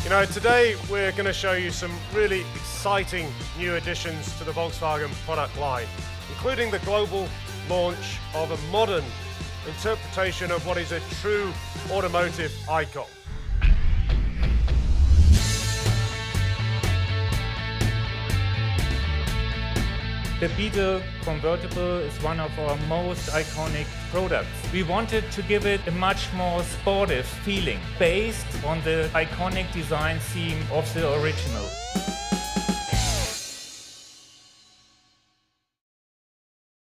Today we're going to show you some really exciting new additions to the Volkswagen product line, including the global launch of a modern interpretation of what is a true automotive icon. The Beetle Convertible is one of our most iconic products. We wanted to give it a much more sportive feeling, based on the iconic design theme of the original.